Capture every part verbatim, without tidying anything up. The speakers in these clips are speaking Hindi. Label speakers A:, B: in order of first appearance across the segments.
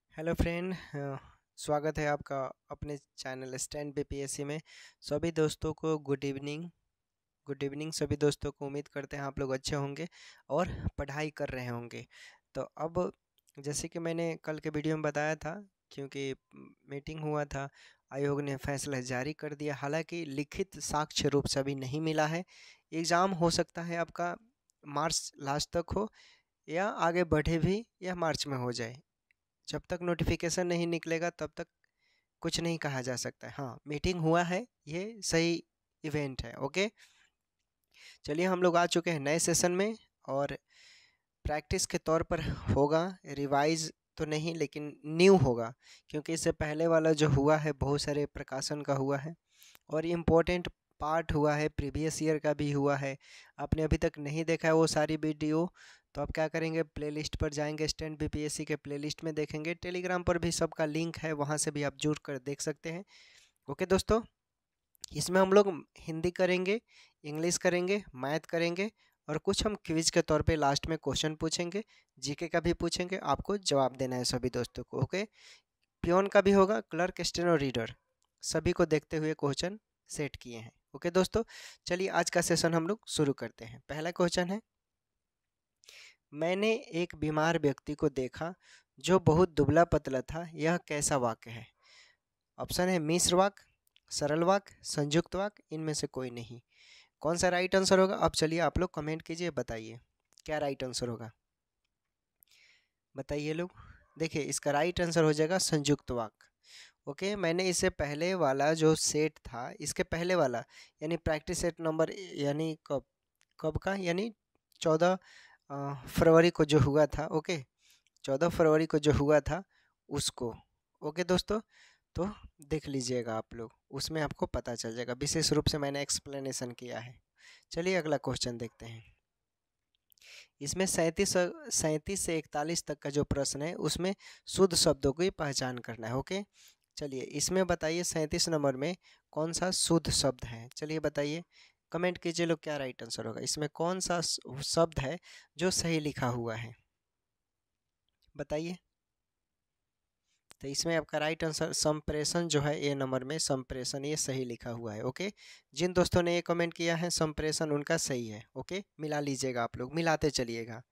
A: हेलो फ्रेंड, अ, स्वागत है आपका अपने चैनल स्टैंड बीपीएससी में। सभी दोस्तों को गुड इवनिंग। गुड इवनिंग सभी दोस्तों को। उम्मीद करते हैं आप लोग अच्छे होंगे और पढ़ाई कर रहे होंगे। तो अब जैसे कि मैंने कल के वीडियो में बताया था, क्योंकि मीटिंग हुआ था, आयोग ने फैसला जारी कर दिया। हालांकि लिखित साक्ष्य रूप से अभी नहीं मिला है। एग्ज़ाम हो सकता है आपका मार्च लास्ट तक हो या आगे बढ़े भी या मार्च में हो जाए। जब तक नोटिफिकेशन नहीं निकलेगा तब तक कुछ नहीं कहा जा सकता है। हाँ, मीटिंग हुआ है, ये सही इवेंट है। ओके, चलिए हम लोग आ चुके हैं नए सेशन में और प्रैक्टिस के तौर पर होगा। रिवाइज तो नहीं, लेकिन न्यू होगा, क्योंकि इससे पहले वाला जो हुआ है बहुत सारे प्रकाशन का हुआ है और इम्पोर्टेंट पार्ट हुआ है, प्रीवियस ईयर का भी हुआ है। आपने अभी तक नहीं देखा है वो सारी वीडियो, तो आप क्या करेंगे, प्लेलिस्ट पर जाएंगे, स्टैंड बीपीएससी के प्लेलिस्ट में देखेंगे। टेलीग्राम पर भी सबका लिंक है, वहाँ से भी आप जुड़ कर देख सकते हैं। ओके दोस्तों, इसमें हम लोग हिंदी करेंगे, इंग्लिश करेंगे, मैथ करेंगे और कुछ हम क्विज के तौर पे लास्ट में क्वेश्चन पूछेंगे। जीके का भी पूछेंगे, आपको जवाब देना है सभी दोस्तों को। ओके, पियोन का भी होगा, क्लर्क, स्टेनो, रीडर, सभी को देखते हुए क्वेश्चन सेट किए हैं। ओके दोस्तों, चलिए आज का सेशन हम लोग शुरू करते हैं। पहला क्वेश्चन है, मैंने एक बीमार व्यक्ति को देखा जो बहुत दुबला पतला था, यह कैसा वाक्य है? ऑप्शन है मिश्र वाक्य, सरल वाक्य, संयुक्त वाक्य, इनमें से कोई नहीं। कौन सा राइट आंसर होगा? अब चलिए आप लोग कमेंट कीजिए, बताइए क्या राइट आंसर होगा, बताइए लोग। देखिए, इसका राइट आंसर हो जाएगा संयुक्त वाक्य। ओके, मैंने इससे पहले वाला जो सेट था, इसके पहले वाला यानी प्रैक्टिस सेट नंबर, यानी कब कब का, यानी चौदह फरवरी को जो हुआ था। ओके, चौदह फरवरी को जो हुआ था उसको। ओके दोस्तों, तो देख लीजिएगा आप लोग, उसमें आपको पता चल जाएगा। विशेष रूप से मैंने एक्सप्लेनेशन किया है। चलिए अगला क्वेश्चन देखते हैं। इसमें सैंतीस सैंतीस से इकतालीस तक का जो प्रश्न है उसमें शुद्ध शब्दों की पहचान करना है। ओके, चलिए इसमें बताइए सैंतीस नंबर में कौन सा शुद्ध शब्द है? चलिए बताइए, कमेंट कीजिए लोग, क्या राइट आंसर होगा? इसमें कौन सा शब्द है जो सही लिखा हुआ है, बताइए। तो इसमें आपका राइट आंसर संप्रेषण जो है, ए नंबर में संप्रेषण, ये सही लिखा हुआ है। ओके, जिन दोस्तों ने ये कमेंट किया है संप्रेषण, उनका सही है। ओके, मिला लीजिएगा, आप लोग मिलाते चलिएगा,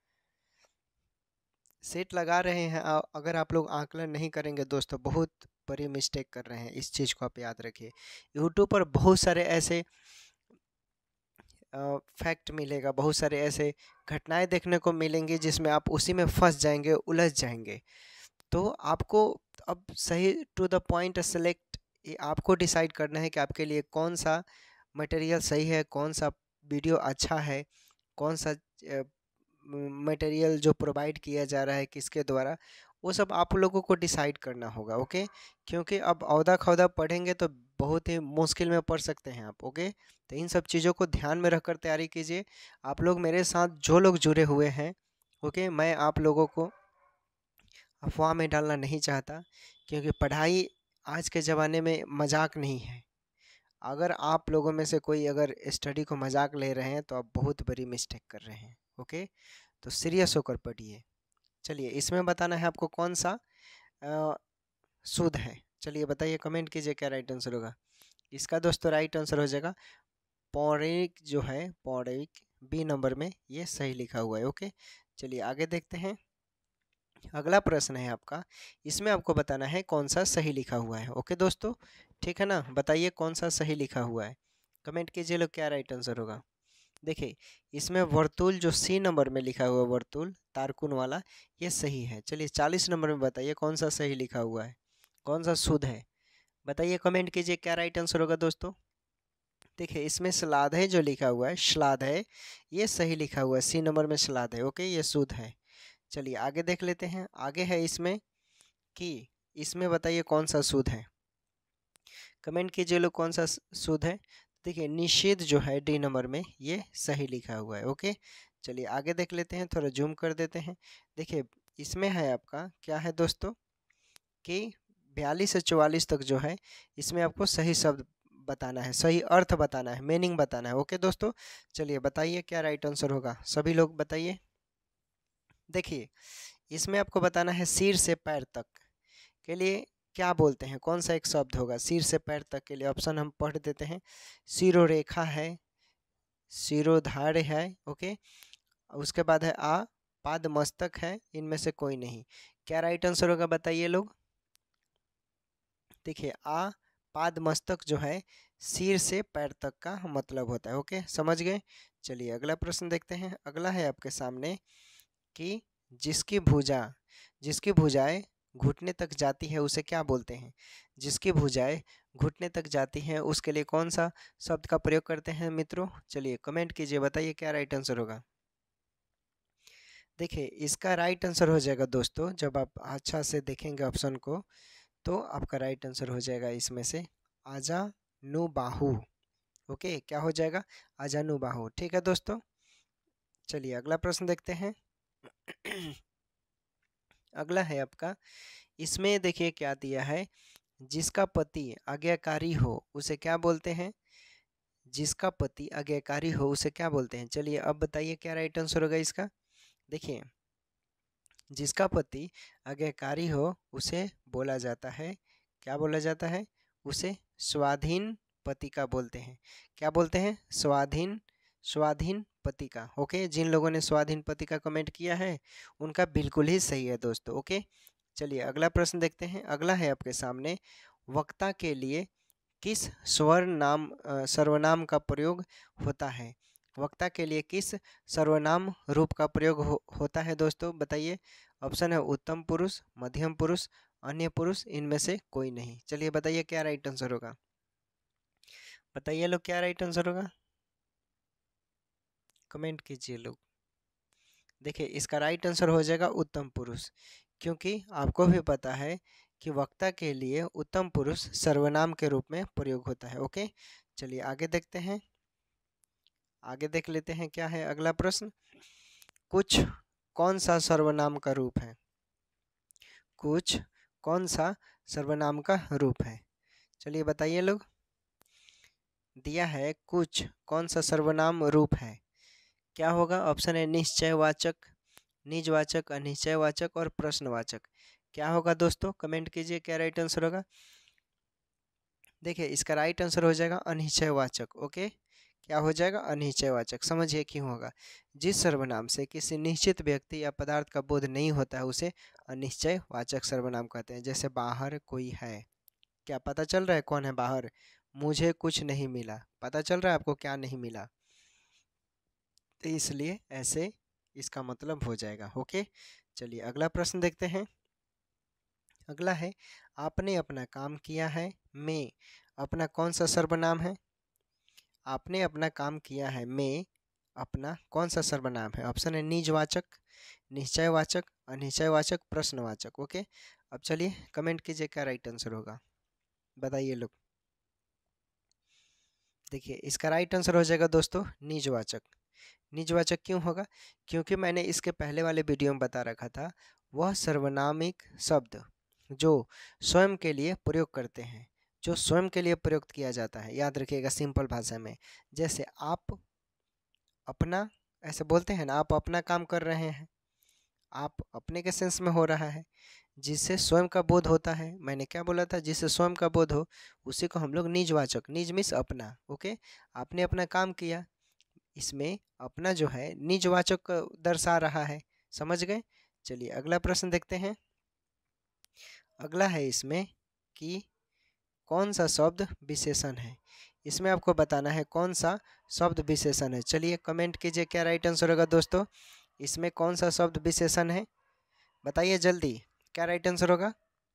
A: सेट लगा रहे हैं। आ- अगर आप लोग आकलन नहीं करेंगे दोस्तों, बहुत बड़ी मिस्टेक कर रहे हैं, इस चीज़ को आप याद रखिए। यूट्यूब पर बहुत सारे ऐसे फैक्ट मिलेगा, बहुत सारे ऐसे घटनाएं देखने को मिलेंगी जिसमें आप उसी में फंस जाएंगे, उलझ जाएंगे। तो आपको अब सही टू द पॉइंट सेलेक्ट, ये आपको डिसाइड करना है कि आपके लिए कौन सा मटेरियल सही है, कौन सा वीडियो अच्छा है, कौन सा मटेरियल जो प्रोवाइड किया जा रहा है किसके द्वारा, वो सब आप लोगों को डिसाइड करना होगा। ओके, क्योंकि अब औदा खौदा पढ़ेंगे तो बहुत ही मुश्किल में पढ़ सकते हैं आप। ओके, तो इन सब चीज़ों को ध्यान में रखकर तैयारी कीजिए। आप लोग मेरे साथ जो लोग जुड़े हुए हैं, ओके, मैं आप लोगों को अफवाह में डालना नहीं चाहता, क्योंकि पढ़ाई आज के ज़माने में मजाक नहीं है। अगर आप लोगों में से कोई अगर स्टडी को मजाक ले रहे हैं तो आप बहुत बड़ी मिस्टेक कर रहे हैं। ओके, तो सीरियस होकर पढ़िए। चलिए इसमें बताना है आपको कौन सा अ, शुद्ध है। चलिए बताइए, कमेंट कीजिए क्या राइट आंसर होगा। इसका दोस्तों राइट आंसर हो जाएगा पौराणिक, जो है पौराणिक, बी नंबर में ये सही लिखा हुआ है। ओके, चलिए आगे देखते हैं। अगला प्रश्न है आपका, इसमें आपको बताना है कौन सा सही लिखा हुआ है। ओके दोस्तों, ठीक है ना, बताइए कौन सा सही लिखा हुआ है, कमेंट कीजिए लोग, क्या राइट आंसर होगा। देखिए, इसमें वर्तुल जो सी नंबर में लिखा हुआ है, वर्तुल तारकुन वाला, ये सही है। चलिए चालीस नंबर में बताइए कौन सा सही लिखा हुआ है, कौन सा शुद्ध है, बताइए, कमेंट कीजिए क्या राइट आंसर होगा दोस्तों। देखिए इसमें श्लाघ है जो लिखा हुआ है, श्लाघ है, ये सही लिखा हुआ है, सी नंबर में श्लाघ है। ओके, ये शुद्ध है। चलिए आगे देख लेते हैं। आगे है इसमें कि इसमें बताइए कौन सा शुद्ध है, कमेंट कीजिए लोग कौन सा शुद्ध है। देखिए निषेध जो है डी नंबर में, ये सही लिखा हुआ है। ओके, चलिए आगे देख लेते हैं, थोड़ा जूम कर देते हैं। देखिए इसमें है आपका क्या है दोस्तों, कि बयालीस से चौवालीस तक जो है, इसमें आपको सही शब्द बताना है, सही अर्थ बताना है, मीनिंग बताना है। ओके दोस्तों, चलिए बताइए क्या राइट आंसर होगा, सभी लोग बताइए। देखिए इसमें आपको बताना है सिर से पैर तक, के लिए क्या बोलते हैं, कौन सा एक शब्द होगा सिर से पैर तक के लिए? ऑप्शन हम पढ़ देते हैं। शिरोरेखा है, शिरोधार्य है, ओके। उसके बाद है आ, पाद मस्तक है, इनमें से कोई नहीं। क्या राइट आंसर होगा बताइए लोग? देखिए आ, पाद मस्तक जो है सिर से पैर तक का मतलब होता है, ओके, समझ गए। चलिए अगला प्रश्न देखते हैं। अगला है आपके सामने कि जिसकी भुजा जिसकी भुजाएं घुटने तक जाती है उसे क्या बोलते हैं? जिसकी भुजाएं घुटने तक जाती हैं उसके लिए कौन सा शब्द का प्रयोग करते हैं मित्रों? चलिए कमेंट कीजिए, बताइए क्या राइट आंसर होगा। देखिए इसका राइट आंसर हो जाएगा दोस्तों, जब आप अच्छा से देखेंगे ऑप्शन को तो आपका राइट आंसर हो जाएगा इसमें से आजानुबाहु, ओके। क्या हो जाएगा? आजानुबाहु, ठीक है दोस्तों। चलिए अगला प्रश्न देखते हैं। अगला है आपका, इसमें देखिए क्या दिया है, जिसका पति आज्ञाकारी हो उसे क्या बोलते हैं? जिसका पति आज्ञाकारी हो उसे क्या बोलते हैं? चलिए अब बताइए क्या राइट आंसर होगा इसका। देखिए जिसका पति आज्ञाकारी हो उसे बोला जाता है, क्या बोला जाता है? उसे स्वाधीन पति का बोलते हैं। क्या बोलते हैं? स्वाधीन स्वाधीन पति का, ओके। जिन लोगों ने स्वाधीन पति का कमेंट किया है उनका बिल्कुल ही सही है दोस्तों, ओके। चलिए अगला प्रश्न देखते हैं। अगला है आपके सामने, वक्ता के लिए किस स्वर नाम अ, सर्वनाम का प्रयोग होता है? वक्ता के लिए किस सर्वनाम रूप का प्रयोग हो, होता है दोस्तों, बताइए। ऑप्शन है उत्तम पुरुष, मध्यम पुरुष, अन्य पुरुष, इनमें से कोई नहीं। चलिए बताइए क्या राइट आंसर होगा, बताइए लोग क्या राइट आंसर होगा, कमेंट कीजिए लोग। देखिए इसका राइट आंसर हो जाएगा उत्तम पुरुष, क्योंकि आपको भी पता है कि वक्ता के लिए उत्तम पुरुष सर्वनाम के रूप में प्रयोग होता है, ओके। चलिए आगे देखते हैं, आगे देख लेते हैं क्या है अगला प्रश्न। कुछ कौन सा सर्वनाम का रूप है? कुछ कौन सा सर्वनाम का रूप है? चलिए बताइए लोग। दिया है कुछ कौन सा सर्वनाम रूप है, क्या होगा? ऑप्शन है निश्चयवाचक, निजवाचक, अनिश्चयवाचक और प्रश्नवाचक। क्या होगा दोस्तों, कमेंट कीजिए क्या राइट आंसर होगा। देखिए इसका राइट आंसर हो जाएगा अनिश्चयवाचक, ओके। क्या हो जाएगा? अनिश्चयवाचक। समझिए क्यों होगा। जिस सर्वनाम से किसी निश्चित व्यक्ति या पदार्थ का बोध नहीं होता है उसे अनिश्चयवाचक सर्वनाम कहते हैं। जैसे बाहर कोई है, क्या पता चल रहा है कौन है बाहर? मुझे कुछ नहीं मिला, पता चल रहा है आपको क्या नहीं मिला, तो इसलिए ऐसे इसका मतलब हो जाएगा, ओके। चलिए अगला प्रश्न देखते हैं। अगला है, आपने अपना काम किया है में अपना कौन सा सर्वनाम है? आपने अपना काम किया है में अपना कौन सा सर्वनाम है? ऑप्शन है निजवाचक, निश्चयवाचक, अनिश्चयवाचक, प्रश्नवाचक, ओके। अब चलिए कमेंट कीजिए क्या राइट आंसर होगा, बताइए लोग। देखिए इसका राइट आंसर हो जाएगा दोस्तों निजवाचक। निजवाचक क्यों होगा? क्योंकि मैंने इसके पहले वाले वीडियो में बता रखा था, वह सर्वनामिक शब्द जो स्वयं के लिए प्रयोग करते हैं, जो स्वयं के लिए प्रयुक्त किया जाता है, याद रखिएगा सिंपल भाषा में। जैसे आप अपना, ऐसे बोलते हैं ना, आप अपना काम कर रहे हैं, आप अपने के सेंस में हो रहा है, जिससे स्वयं का बोध होता है। मैंने क्या बोला था? जिससे स्वयं का बोध हो उसी को हम लोग निजवाचक, निज मीन्स अपना, ओके। आपने अपना काम किया, इसमें अपना जो है निजवाचक दर्शा रहा है, समझ गए। चलिए अगला प्रश्न देखते हैं। अगला है इसमें कि कौन सा शब्द विशेषण है? इसमें आपको बताना है कौन सा शब्द विशेषण है। चलिए कमेंट कीजिए क्या राइट आंसर होगा दोस्तों। इसमें कौन सा शब्द विशेषण है, बताइए जल्दी क्या राइट आंसर होगा।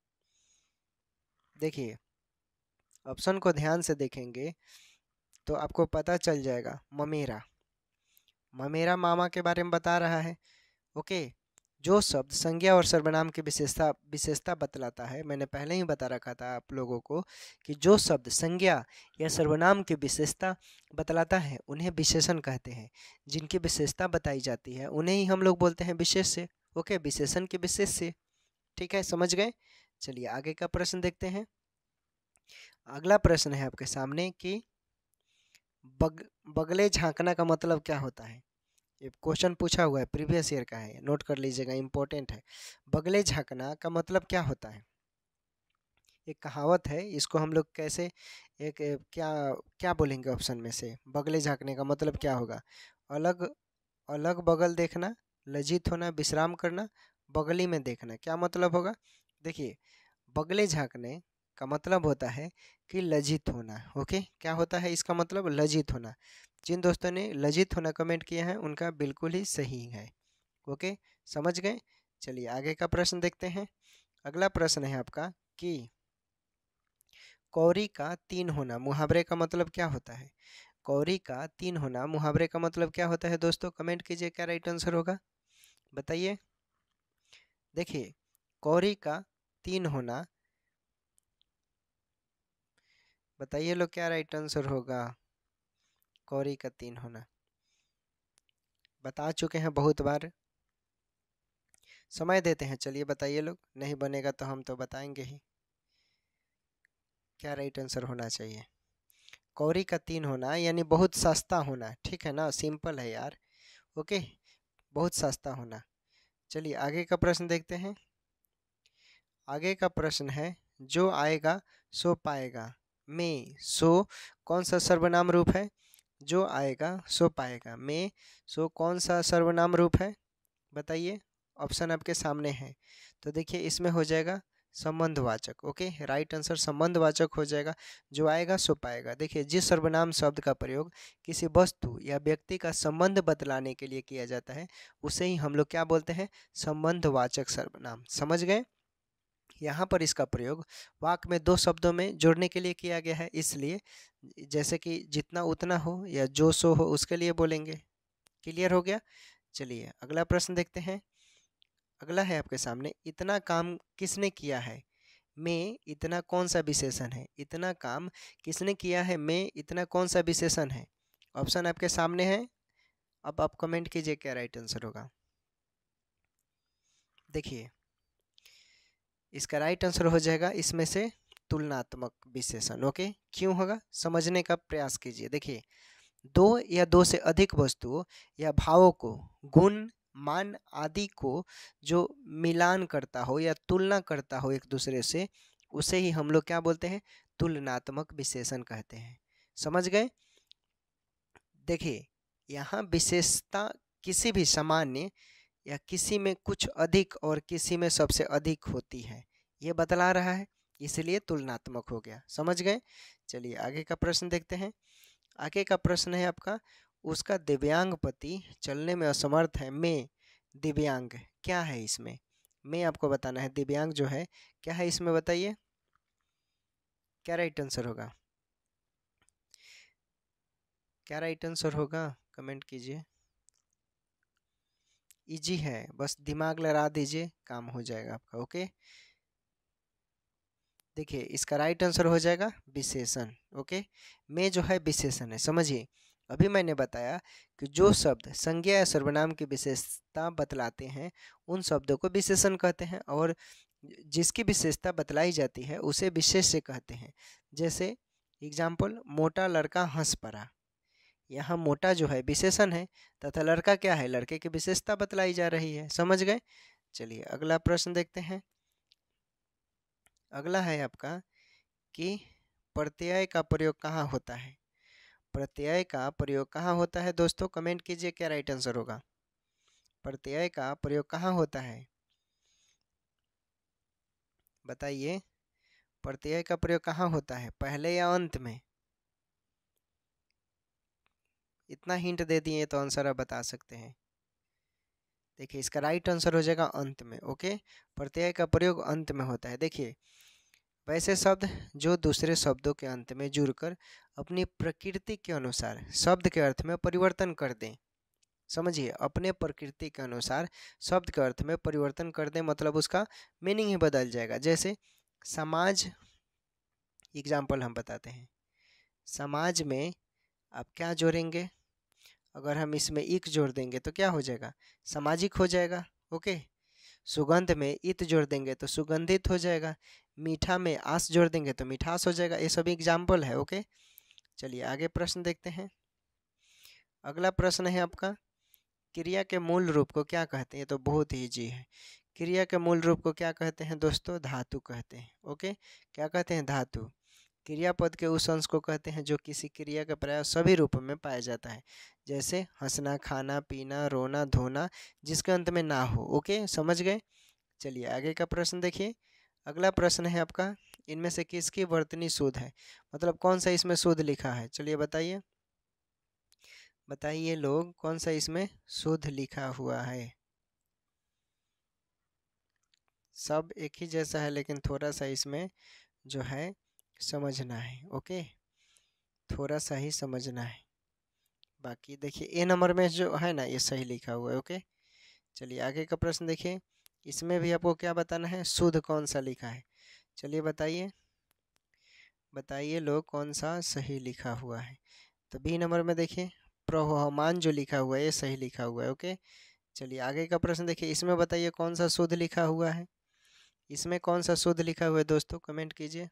A: देखिए ऑप्शन को ध्यान से देखेंगे तो आपको पता चल जाएगा। ममेरा, ममेरा मामा के बारे में बता रहा है, ओके। जो शब्द संज्ञा और सर्वनाम की विशेषता विशेषता बतलाता है, मैंने पहले ही बता रखा था आप लोगों को कि जो शब्द संज्ञा या सर्वनाम की विशेषता बतलाता है उन्हें विशेषण कहते हैं। जिनकी विशेषता बताई जाती है उन्हें ही हम लोग बोलते हैं विशेष्य, ओके। विशेषण के विशेष्य, ठीक है, समझ गए। चलिए आगे का प्रश्न देखते हैं। अगला प्रश्न है आपके सामने कि बग बगले झांकना का मतलब क्या होता है? ये क्वेश्चन पूछा हुआ है, प्रीवियस ईयर का है, नोट कर लीजिएगा, इंपॉर्टेंट है। बगले झांकना का मतलब क्या होता है? एक कहावत है, इसको हम लोग कैसे एक ए, क्या क्या बोलेंगे ऑप्शन में से? बगले झाँकने का मतलब क्या होगा? अलग अलग बगल देखना, लज्जित होना, विश्राम करना, बगली में देखना, क्या मतलब होगा? देखिए, बगले झाँकने का मतलब होता है कि लज्जित होना। ओके, क्या होता है इसका मतलब? लज्जित होना। जिन दोस्तों ने लज्जित होना कमेंट किया है उनका बिल्कुल ही सही है। ओके, समझ गए? चलिए आगे का प्रश्न देखते हैं। अगला प्रश्न है आपका कि कौड़ी का तीन होना मुहावरे का मतलब क्या होता है? कौड़ी का तीन होना मुहावरे का मतलब क्या होता है दोस्तों? कमेंट कीजिए, क्या राइट आंसर होगा बताइए। देखिए, कौड़ी का तीन होना, बताइए लोग क्या राइट आंसर होगा? कौड़ी का तीन होना बता चुके हैं बहुत बार, समय देते हैं। चलिए बताइए लोग, नहीं बनेगा तो हम तो बताएंगे ही। क्या राइट आंसर होना चाहिए? कौड़ी का तीन होना यानी बहुत सस्ता होना, ठीक है ना? सिंपल है यार। ओके, बहुत सस्ता होना। चलिए आगे का प्रश्न देखते हैं। आगे का प्रश्न है, जो आएगा सो पाएगा में सो कौन सा सर्वनाम रूप है? जो आएगा सो पाएगा में सो कौन सा सर्वनाम रूप है बताइए। ऑप्शन आपके सामने है। तो देखिए, इसमें हो जाएगा संबंधवाचक। ओके, राइट आंसर संबंधवाचक हो जाएगा। जो आएगा सो पाएगा। देखिए, जिस सर्वनाम शब्द का प्रयोग किसी वस्तु या व्यक्ति का संबंध बतलाने के लिए किया जाता है उसे ही हम लोग क्या बोलते हैं? संबंधवाचक सर्वनाम। समझ गए? यहाँ पर इसका प्रयोग वाक्य में दो शब्दों में जोड़ने के लिए किया गया है, इसलिए जैसे कि जितना उतना हो या जो सो हो उसके लिए बोलेंगे। क्लियर हो गया? चलिए अगला प्रश्न देखते हैं। अगला है आपके सामने, इतना काम किसने किया है में इतना कौन सा विशेषण है? इतना काम किसने किया है में इतना कौन सा विशेषण है? ऑप्शन आपके सामने है। अब आप कमेंट कीजिए, क्या राइट आंसर होगा? देखिए, इसका राइट आंसर हो जाएगा इसमें से तुलनात्मक विशेषण। ओके, क्यों होगा समझने का प्रयास कीजिए। देखिए, दो या दो से अधिक वस्तुओं या भावों को, गुण, मान आदि को जो मिलान करता हो या तुलना करता हो एक दूसरे से, उसे ही हम लोग क्या बोलते हैं? तुलनात्मक विशेषण कहते हैं। समझ गए? देखिए, यहाँ विशेषता किसी भी सामान्य या किसी में कुछ अधिक और किसी में सबसे अधिक होती है, ये बतला रहा है, इसलिए तुलनात्मक हो गया। समझ गए? चलिए आगे का प्रश्न देखते हैं। आगे का प्रश्न है आपका, उसका दिव्यांग पति चलने में असमर्थ है में दिव्यांग क्या है? इसमें में आपको बताना है दिव्यांग जो है क्या है इसमें, बताइए क्या राइट आंसर होगा? क्या राइट आंसर होगा? कमेंट कीजिए। इजी है, बस दिमाग लड़ा दीजिए, काम हो जाएगा आपका। ओके, देखिए इसका राइट आंसर हो जाएगा विशेषण। ओके, में जो है विशेषण है। समझिए, अभी मैंने बताया कि जो शब्द संज्ञा या सर्वनाम की विशेषता बतलाते हैं उन शब्दों को विशेषण कहते हैं, और जिसकी विशेषता बतलाई जाती है उसे विशेष्य कहते हैं। जैसे एग्जाम्पल, मोटा लड़का हंस पड़ा। यहाँ मोटा जो है विशेषण है तथा लड़का क्या है? लड़के की विशेषता बतलाई जा रही है। समझ गए? चलिए अगला प्रश्न देखते हैं। अगला है आपका कि प्रत्यय का प्रयोग कहाँ होता है? प्रत्यय का प्रयोग कहाँ होता है दोस्तों? कमेंट कीजिए, क्या राइट आंसर होगा? प्रत्यय का प्रयोग कहाँ होता है बताइए। प्रत्यय का प्रयोग कहाँ होता है, पहले या अंत में? इतना हिंट दे दिए तो आंसर आप बता सकते हैं। देखिए, इसका राइट आंसर हो जाएगा अंत में। ओके, प्रत्यय का प्रयोग अंत में होता है। देखिए, वैसे शब्द जो दूसरे शब्दों के अंत में जुड़कर अपनी प्रकृति के अनुसार शब्द के अर्थ में परिवर्तन कर दें। समझिए, अपने प्रकृति के अनुसार शब्द के अर्थ में परिवर्तन कर दें मतलब उसका मीनिंग ही बदल जाएगा। जैसे समाज, एग्जाम्पल हम बताते हैं। समाज में आप क्या जोड़ेंगे? अगर हम इसमें इक जोड़ देंगे तो क्या हो जाएगा? सामाजिक हो जाएगा। ओके, सुगंध में इत जोड़ देंगे तो सुगंधित हो जाएगा। मीठा में आस जोड़ देंगे तो मिठास हो जाएगा। ये सब एग्जाम्पल है। ओके, चलिए आगे प्रश्न देखते हैं। अगला प्रश्न है आपका, क्रिया के मूल रूप को क्या कहते हैं? ये तो बहुत ही ईजी है। क्रिया के मूल रूप को क्या कहते हैं दोस्तों? धातु कहते हैं। ओके, क्या कहते हैं? धातु। क्रियापद के उस अंश को कहते हैं जो किसी क्रिया के प्राय सभी रूपों में पाया जाता है, जैसे हंसना, खाना, पीना, रोना, धोना, जिसके अंत में ना हो। ओके, समझ गए? चलिए आगे का प्रश्न देखिए। अगला प्रश्न है आपका, इनमें से किसकी वर्तनी शुद्ध है? मतलब कौन सा इसमें शुद्ध लिखा है? चलिए बताइए, बताइए लोग, कौन सा इसमें शुद्ध लिखा हुआ है? सब एक ही जैसा है, लेकिन थोड़ा सा इसमें जो है समझना है। ओके, थोड़ा सा ही समझना है। बाकी देखिए ए नंबर में जो है ना, ये सही लिखा हुआ है। ओके, चलिए आगे का प्रश्न देखिए। इसमें भी आपको क्या बताना है? शुद्ध कौन सा लिखा है? चलिए बताइए, बताइए लोग, कौन सा सही लिखा हुआ है? तो बी नंबर में देखिए, प्रवहमान जो लिखा हुआ है ये सही लिखा हुआ है। ओके, चलिए आगे का प्रश्न देखिए। इसमें बताइए कौन सा शुद्ध लिखा हुआ है? इसमें कौन सा शुद्ध लिखा हुआ है दोस्तों? कमेंट कीजिए।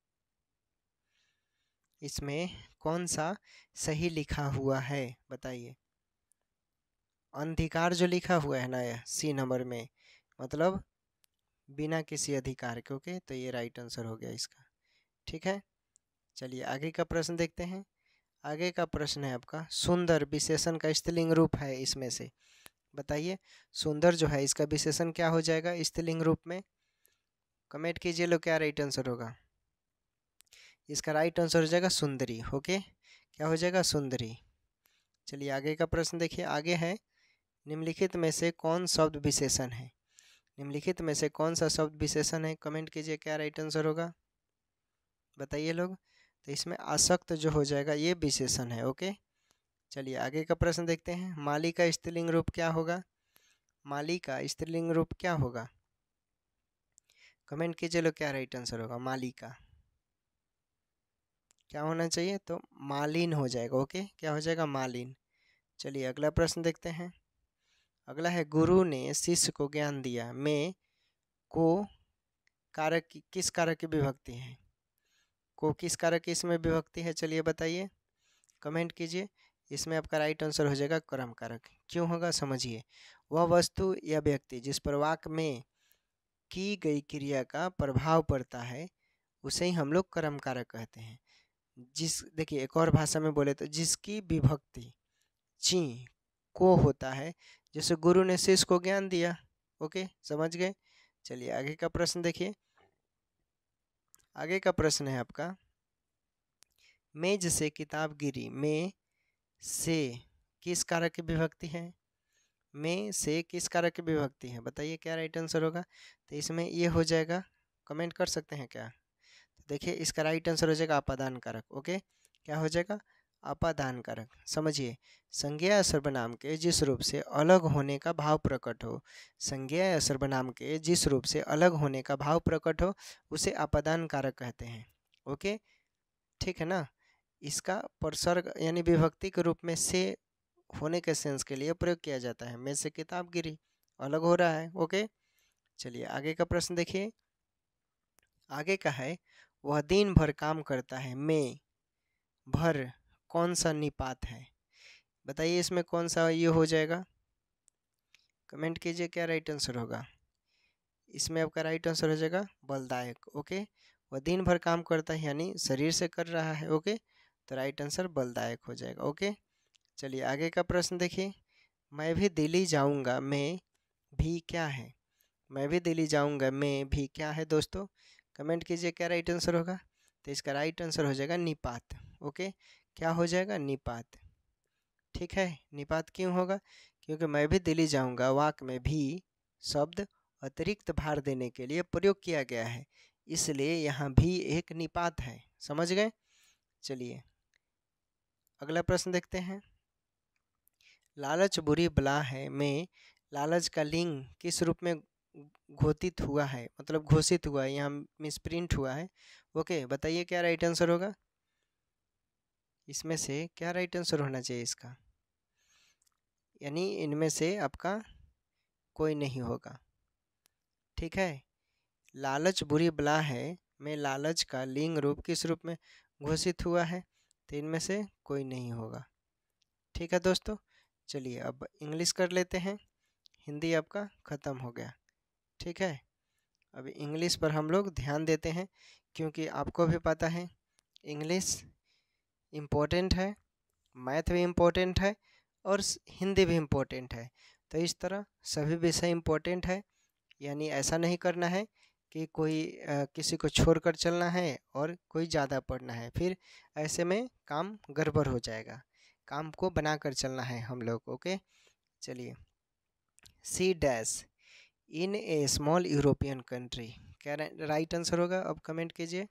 A: इसमें कौन सा सही लिखा हुआ है बताइए। अनधिकार जो लिखा हुआ है ना सी नंबर में, मतलब बिना किसी अधिकार के। ओके, तो ये राइट आंसर हो गया इसका। ठीक है, चलिए आगे का प्रश्न देखते हैं। आगे का प्रश्न है आपका, सुंदर विशेषण का स्त्रीलिंग रूप है इसमें से, बताइए। सुंदर जो है इसका विशेषण क्या हो जाएगा स्त्रीलिंग रूप में? कमेंट कीजिए लोग, क्या राइट आंसर होगा? इसका राइट आंसर हो जाएगा सुंदरी। ओके, क्या हो जाएगा? सुंदरी। चलिए आगे का प्रश्न देखिए। आगे है, निम्नलिखित में से कौन शब्द विशेषण है? निम्नलिखित में से कौन सा शब्द विशेषण है? कमेंट कीजिए, क्या राइट आंसर होगा? बताइए लोग। तो इसमें आसक्त जो हो जाएगा ये विशेषण है। ओके, चलिए आगे का प्रश्न देखते हैं। माली का स्त्रीलिंग रूप क्या होगा? माली का स्त्रीलिंग रूप क्या होगा? कमेंट कीजिए लोग, क्या राइट आंसर होगा? माली का क्या होना चाहिए? तो मालिन हो जाएगा। ओके, क्या हो जाएगा? मालिन। चलिए अगला प्रश्न देखते हैं। अगला है, गुरु ने शिष्य को ज्ञान दिया में को कारक की किस कारक की विभक्ति है? को किस कारक की इसमें विभक्ति है? चलिए बताइए, कमेंट कीजिए। इसमें आपका राइट आंसर हो जाएगा कर्म कारक। क्यों होगा समझिए। वह वस्तु या व्यक्ति जिस पर वाक्य में की गई क्रिया का प्रभाव पड़ता है उसे ही हम लोग कर्म कारक कहते हैं। जिस देखिए एक और भाषा में बोले तो जिसकी विभक्ति ची को होता है, जैसे गुरु ने शिष्य को ज्ञान दिया। ओके, समझ गए? चलिए आगे का प्रश्न देखिए। आगे का प्रश्न है आपका, मेज से किताब गिरी में से किस कारक की विभक्ति है? में से किस कारक की विभक्ति है? बताइए, क्या राइट आंसर होगा? तो इसमें ये हो जाएगा, कमेंट कर सकते हैं क्या? तो देखिए इसका राइट आंसर हो जाएगा अपादान कारक। ओके, क्या हो जाएगा? अपादान कारक। समझिए, संज्ञा या सर्वनाम के जिस रूप से अलग होने का भाव प्रकट हो, संज्ञा या सर्वनाम के जिस रूप से अलग होने का भाव प्रकट हो उसे अपादान कारक कहते हैं। ओके, ठीक है ना? इसका परसर्ग यानी विभक्ति के रूप में से होने के सेंस के लिए प्रयोग किया जाता है। में से किताब गिरी, अलग हो रहा है। ओके, चलिए आगे का प्रश्न देखिए। आगे का है, वह दिन भर काम करता है में भर कौन सा निपात है? बताइए इसमें कौन सा ये हो जाएगा? कमेंट कीजिए, क्या राइट आंसर होगा? इसमें आपका राइट आंसर हो जाएगा बलदायक। ओके, वह दिन भर काम करता है यानी शरीर से कर रहा है। ओके, तो राइट आंसर बलदायक हो जाएगा। ओके, चलिए आगे का प्रश्न देखिए। मैं भी दिल्ली जाऊंगा में भी क्या है? मैं भी दिल्ली जाऊंगा में भी क्या है दोस्तों? कमेंट कीजिए, क्या राइट आंसर होगा? तो इसका राइट आंसर हो जाएगा निपात। ओके, क्या हो जाएगा? निपात। ठीक है, निपात क्यों होगा? क्योंकि मैं भी दिल्ली जाऊंगा वाक्य में भी शब्द अतिरिक्त भार देने के लिए प्रयोग किया गया है, इसलिए यहाँ भी एक निपात है। समझ गए? चलिए अगला प्रश्न देखते हैं। लालच बुरी बला है में लालच का लिंग किस रूप में घोषित हुआ है? मतलब घोषित हुआ है, यहाँ मिसप्रिंट हुआ है। ओके, बताइए क्या राइट आंसर होगा? इसमें से क्या राइट आंसर होना चाहिए इसका? यानी इनमें से आपका कोई नहीं होगा। ठीक है, लालच बुरी बला है में लालच का लिंग रूप किस रूप में घोषित हुआ है? तो इनमें से कोई नहीं होगा। ठीक है दोस्तों, चलिए अब इंग्लिश कर लेते हैं। हिंदी आपका ख़त्म हो गया। ठीक है। अब इंग्लिश पर हम लोग ध्यान देते हैं, क्योंकि आपको भी पता है इंग्लिश इम्पोर्टेंट है, मैथ भी इम्पोर्टेंट है और हिंदी भी इम्पोर्टेंट है। तो इस तरह सभी विषय इम्पोर्टेंट है, यानी ऐसा नहीं करना है कि कोई आ, किसी को छोड़कर चलना है और कोई ज़्यादा पढ़ना है, फिर ऐसे में काम गड़बड़ हो जाएगा। काम को बनाकर चलना है हम लोग। ओके, चलिए। C dash in a small European country, क्या राइट आंसर होगा? अब कमेंट कीजिए।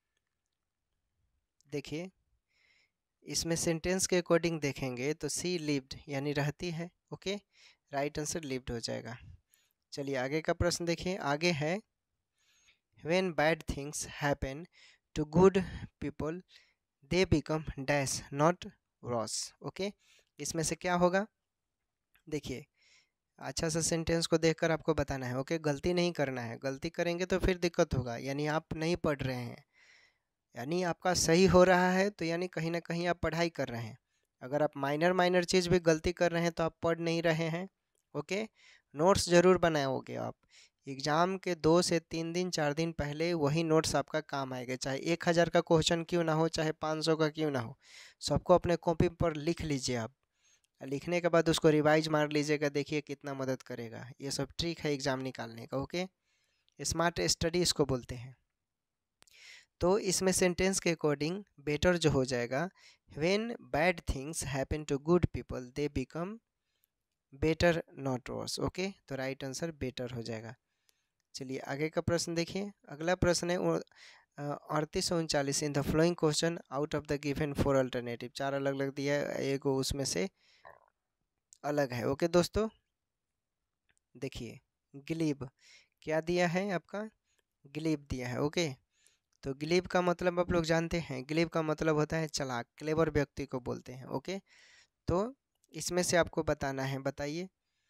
A: देखिए, इसमें सेंटेंस के अकॉर्डिंग देखेंगे तो सी लिव्ड यानी रहती है। ओके, राइट आंसर लिव्ड हो जाएगा। चलिए आगे का प्रश्न देखिए। आगे है when bad things happen to good people they become dash not worse. Okay, इसमें से क्या होगा? देखिए, अच्छा सा सेंटेंस को देखकर आपको बताना है। ओके, गलती नहीं करना है, गलती करेंगे तो फिर दिक्कत होगा। यानी आप नहीं पढ़ रहे हैं, यानी आपका सही हो रहा है तो यानी कहीं ना कहीं आप पढ़ाई कर रहे हैं। अगर आप माइनर माइनर चीज़ भी गलती कर रहे हैं तो आप पढ़ नहीं रहे हैं। ओके, नोट्स ज़रूर बनाओगे आप। एग्ज़ाम के दो से तीन दिन चार दिन पहले वही नोट्स आपका काम आएगा, चाहे एक हज़ार का क्वेश्चन क्यों ना हो, चाहे पाँच सौ का क्यों ना हो। सबको अपने कॉपी पर लिख लीजिए आप। लिखने के बाद उसको रिवाइज मार लीजिएगा, देखिए कितना मदद करेगा। ये सब ट्रिक है एग्ज़ाम निकालने का। ओके, स्मार्ट स्टडी इसको बोलते हैं। तो इसमें सेंटेंस के अकॉर्डिंग बेटर जो हो जाएगा, when bad things happen to good people they become better not worse. Okay, तो राइट आंसर बेटर हो जाएगा। चलिए आगे का प्रश्न देखिए। अगला प्रश्न है अड़तीस सौ उनचालीस in the following question out of the given four alternative. चार अलग अलग दिया है, एक उसमें से अलग है। ओके दोस्तों, देखिए ग्लीब क्या दिया है आपका? ग्लीब दिया है। ओके, तो ग्लीब का मतलब आप लोग जानते हैं, ग्लीब का मतलब होता है चालाक, क्लेवर व्यक्ति को बोलते हैं। ओके, तो इसमें से आपको बताना है। बताइए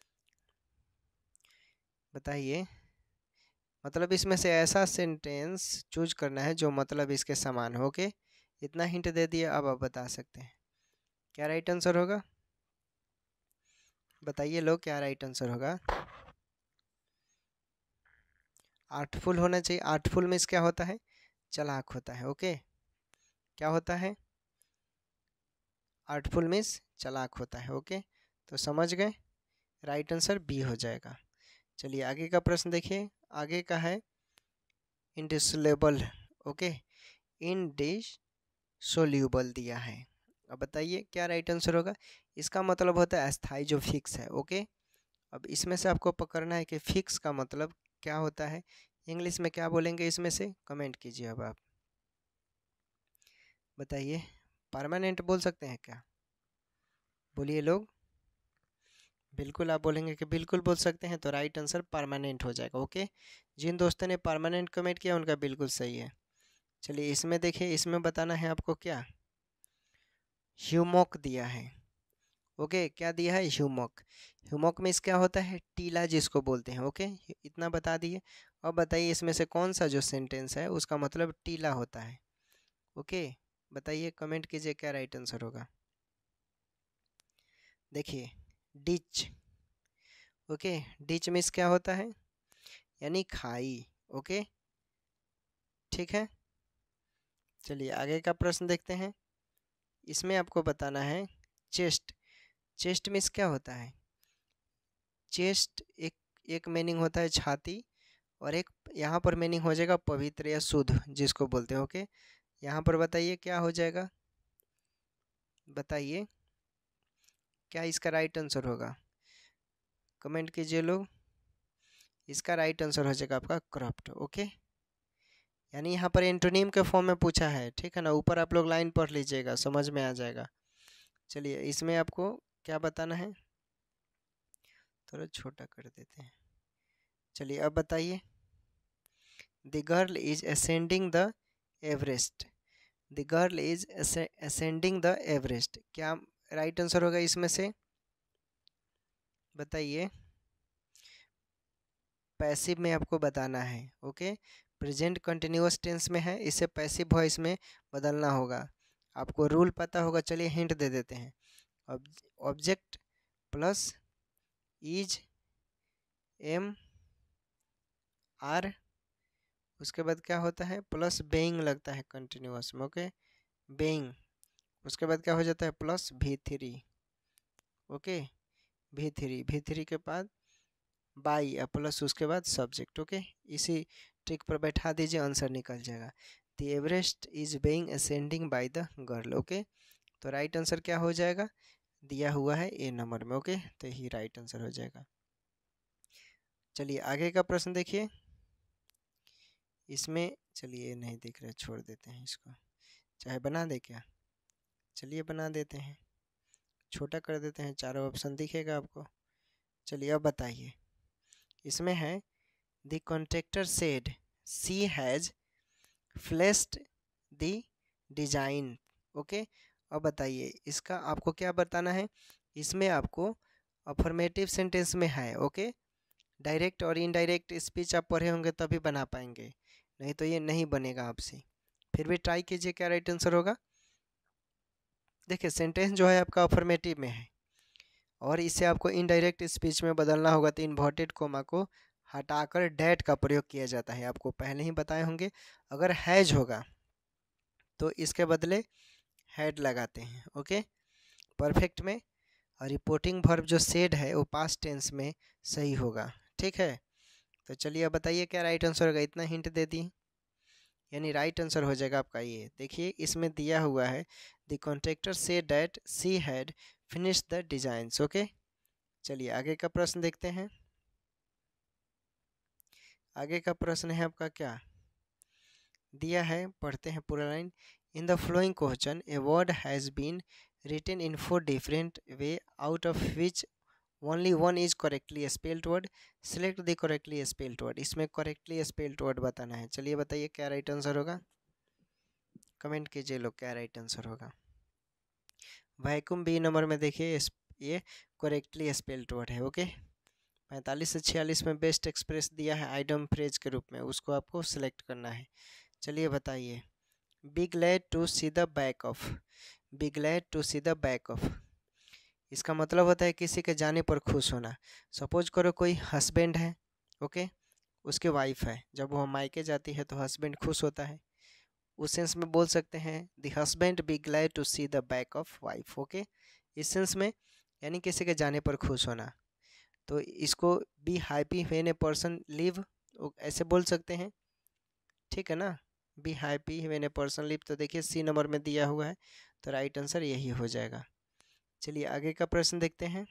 A: बताइए मतलब इसमें से ऐसा सेंटेंस चूज करना है जो मतलब इसके समान हो। ओके, इतना हिंट दे दिए, अब आप बता सकते हैं क्या राइट आंसर होगा। बताइए लोग, क्या राइट आंसर होगा? आर्टफुल होना चाहिए। आर्टफुल में क्या होता है? चालाक होता है। ओके, क्या होता है? आर्टफुल मीन्स चालाक होता है। ओके, तो समझ गए, राइट आंसर बी हो जाएगा। चलिए आगे का प्रश्न देखिए। आगे का है इंडिसोल्युबल। ओके, इनडिसोल्यूबल दिया है। अब बताइए क्या राइट आंसर होगा? इसका मतलब होता है अस्थाई, जो फिक्स है। ओके, अब इसमें से आपको पकड़ना है कि फिक्स का मतलब क्या होता है। इंग्लिश में क्या बोलेंगे इसमें से? कमेंट कीजिए। अब आप बताइए, परमानेंट बोल सकते हैं क्या? बोलिए लोग। बिल्कुल आप बोलेंगे कि बिल्कुल बोल सकते हैं, तो राइट आंसर परमानेंट हो जाएगा। ओके, जिन दोस्तों ने परमानेंट कमेंट किया उनका बिल्कुल सही है। चलिए इसमें देखिए, इसमें बताना है आपको क्या, ह्यूमॉक दिया है। ओके, क्या दिया है? ह्यूमॉक। ह्यूमॉक में क्या होता है? टीला जिसको बोलते हैं। ओके, इतना बता दिए। अब बताइए इसमें से कौन सा जो सेंटेंस है उसका मतलब टीला होता है। ओके, बताइए, कमेंट कीजिए क्या राइट आंसर होगा। देखिए डिच। ओके, डिच मीन्स क्या होता है? यानी खाई। ओके, ठीक है। चलिए आगे का प्रश्न देखते हैं। इसमें आपको बताना है चेस्ट। चेस्ट मीन्स क्या होता है? चेस्ट एक एक मीनिंग होता है छाती, और एक यहाँ पर मीनिंग हो जाएगा पवित्र या शुद्ध जिसको बोलते हैं। ओके, यहाँ पर बताइए क्या हो जाएगा। बताइए क्या इसका राइट आंसर होगा? कमेंट कीजिए लोग। इसका राइट आंसर हो जाएगा आपका करप्ट। ओके, यानी यहाँ पर एंटोनिम के फॉर्म में पूछा है, ठीक है ना। ऊपर आप लोग लाइन पढ़ लीजिएगा, समझ में आ जाएगा। चलिए इसमें आपको क्या बताना है, थोड़ा छोटा कर देते हैं। चलिए अब बताइए, the girl is ascending the Everest. The girl is ascending the Everest, क्या राइट आंसर होगा इसमें से? बताइए। पैसिव में आपको बताना है। ओके, प्रेजेंट कंटिन्यूअस टेंस में है, इसे पैसिव वॉइस में बदलना होगा। आपको रूल पता होगा, चलिए हिंट दे देते हैं। Object plus is am are, उसके बाद क्या होता है प्लस बेइंग लगता है कंटिन्यूअस में, ओके बेइंग, उसके बाद क्या हो जाता है plus V three, okay V three V three के बाद बाई या प्लस उसके बाद सब्जेक्ट, ओके इसी ट्रिक पर बैठा दीजिए, आंसर निकल जाएगा। The Everest is being ascending by the girl, okay तो राइट आंसर क्या हो जाएगा, दिया हुआ है ए नंबर में, ओके तो यही राइट आंसर हो जाएगा। चलिए आगे का प्रश्न देखिए, इसमें चलिए नहीं दिख रहा, छोड़ देते हैं इसको, चाहे बना दे क्या, चलिए बना देते हैं, छोटा कर देते हैं, चारों ऑप्शन दिखेगा आपको। चलिए अब बताइए, इसमें है the contractor said she has flashed the design, okay अब बताइए इसका आपको क्या बताना है, इसमें आपको अफर्मेटिव सेंटेंस में है, ओके डायरेक्ट और इनडायरेक्ट स्पीच आप पढ़े होंगे तभी बना पाएंगे, नहीं तो ये नहीं बनेगा आपसे, फिर भी ट्राई कीजिए क्या राइट आंसर होगा। देखिए सेंटेंस जो है आपका अफर्मेटिव में है और इसे आपको इनडायरेक्ट स्पीच में बदलना होगा, तो इन्वर्टेड कोमा को हटाकर डैट का प्रयोग किया जाता है, आपको पहले ही बताए होंगे। अगर हैज होगा तो इसके बदले हैड लगाते हैं, ओके परफेक्ट में, और रिपोर्टिंग वर्ब जो सेड है वो पास्ट टेंस में सही होगा, ठीक है। तो चलिए अब बताइए क्या राइट आंसर होगा, इतना हिंट दे दी, यानी राइट आंसर हो जाएगा आपका ये, देखिए इसमें दिया हुआ है the contractor said that she had finish the designs, okay चलिए आगे का प्रश्न देखते हैं। आगे का प्रश्न है आपका क्या दिया है, पढ़ते हैं पूरा line. In the following question a word has been written in four different way out of which only one is correctly spelled word, select the correctly spelled word, इसमें करेक्टली स्पेल्ड वर्ड बताना है। चलिए बताइए क्या राइट आंसर होगा, कमेंट कीजिए लोग क्या राइट आंसर होगा। वैक्यूम बी नंबर में देखिए ये करेक्टली स्पेल्ड वर्ड है, ओके पैंतालीस से छियालीस में बेस्ट एक्सप्रेस दिया है आइटम फ्रेज के रूप में, उसको आपको सिलेक्ट करना है। चलिए बताइए, be glad to see the back of, be glad to see the back of, इसका मतलब होता है किसी के जाने पर खुश होना। सपोज करो कोई हस्बैंड है, ओके उसके वाइफ है, जब वो मायके जाती है तो हस्बैंड खुश होता है, उस सेंस में बोल सकते हैं the husband be glad to see the back of wife, okay इस सेंस में, यानी किसी के जाने पर खुश होना। तो इसको be happy when a person leave ऐसे बोल सकते हैं, ठीक है ना, be happy when a person leave, तो देखिए सी नंबर में दिया हुआ है, तो राइट आंसर यही हो जाएगा। चलिए आगे का प्रश्न देखते हैं।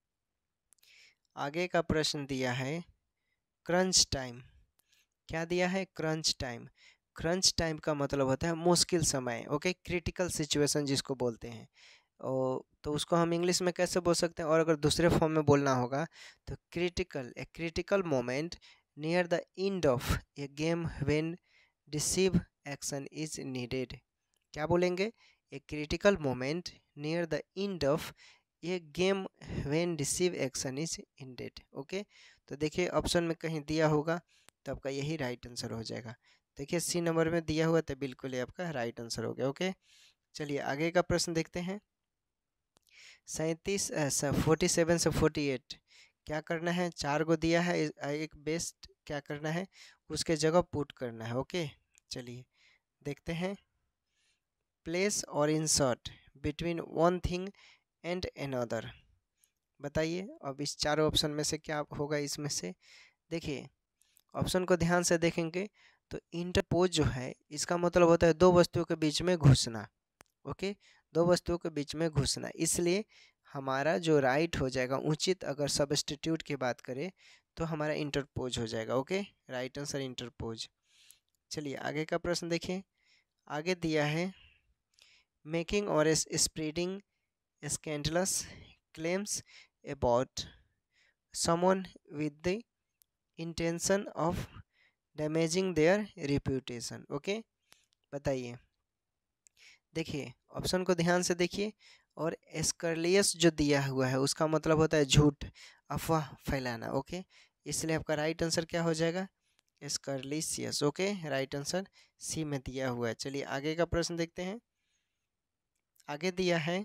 A: आगे का प्रश्न दिया है क्रंच टाइम, क्या दिया है क्रंच टाइम, क्रंच टाइम का मतलब होता है मुश्किल समय, ओके क्रिटिकल सिचुएशन जिसको बोलते हैं, और तो उसको हम इंग्लिश में कैसे बोल सकते हैं, और अगर दूसरे फॉर्म में बोलना होगा तो critical, a critical moment near the end of a game when decisive action is needed, क्या बोलेंगे, a critical moment near the end of a game when decisive action is needed, okay तो देखिए ऑप्शन में कहीं दिया होगा तो आपका यही राइट आंसर हो जाएगा। देखिए सी नंबर में दिया हुआ तो बिल्कुल ये आपका राइट आंसर हो गया, ओके चलिए आगे का प्रश्न देखते हैं। सैंतीस फोर्टी सेवन से फोर्टी एट क्या करना है, चार को दिया है, एक बेस्ट क्या करना है उसके जगह पुट करना है, ओके चलिए देखते हैं। Place or insert between one thing and another, बताइए अब इस चारों ऑप्शन में से क्या होगा, इसमें से देखिए ऑप्शन को ध्यान से देखेंगे तो इंटरपोज जो है इसका मतलब होता है दो वस्तुओं के बीच में घुसना, ओके दो वस्तुओं के बीच में घुसना, इसलिए हमारा जो राइट हो जाएगा उचित, अगर सब्स्टिट्यूट की बात करें तो हमारा इंटरपोज हो जाएगा, ओके राइट आंसर इंटरपोज। चलिए आगे का प्रश्न देखिए, आगे दिया है making or spreading scandalous claims about someone with the intention of damaging their reputation, okay बताइए देखिए ऑप्शन को ध्यान से देखिए, और स्कर्लियस जो दिया हुआ है उसका मतलब होता है झूठ, अफवाह फैलाना, ओके इसलिए आपका राइट आंसर क्या हो जाएगा scurrilous, okay right answer C में दिया हुआ है। चलिए आगे का प्रश्न देखते हैं। आगे दिया है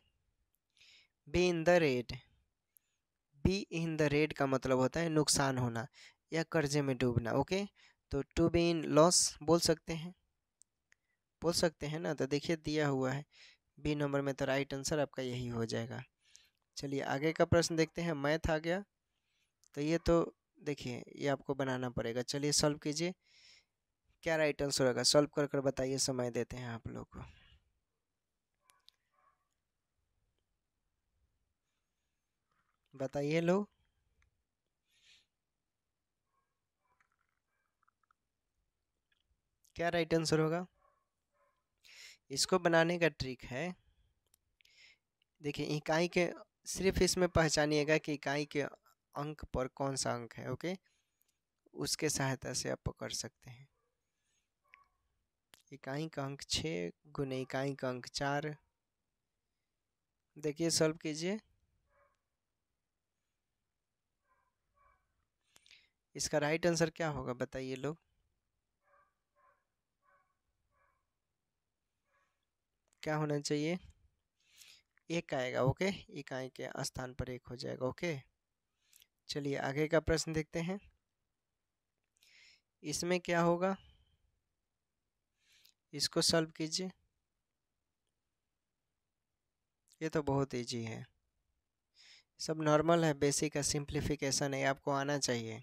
A: be in the red, be in the red का मतलब होता है नुकसान होना या कर्जे में डूबना, ओके तो टू बी इन लॉस बोल सकते हैं, बोल सकते हैं ना। तो देखिए दिया हुआ है बी नंबर में, तो राइट आंसर आपका यही हो जाएगा। चलिए आगे का प्रश्न देखते हैं। मैथ आ गया, तो ये तो देखिए ये आपको बनाना पड़ेगा। चलिए सॉल्व कीजिए, क्या राइट आंसर होगा सॉल्व कर कर बताइए। समय देते हैं आप लोग को। बताइए लोग, क्या राइट आंसर होगा। इसको बनाने का ट्रिक है, देखिए इकाई के, सिर्फ इसमें पहचानिएगा कि इकाई के अंक पर कौन सा अंक है, ओके, उसके सहायता से आप पकड़ सकते हैं। इकाई का अंक छः गुने इकाई का अंक चार। देखिए सॉल्व कीजिए, इसका राइट आंसर क्या होगा बताइए लोग। क्या होना चाहिए, एक आएगा, ओके, इकाई के स्थान पर एक हो जाएगा, ओके। चलिए आगे का प्रश्न देखते हैं। इसमें क्या होगा, इसको सॉल्व कीजिए। ये तो बहुत इजी है, सब नॉर्मल है, बेसिक है, सिंप्लीफिकेशन है, आपको आना चाहिए।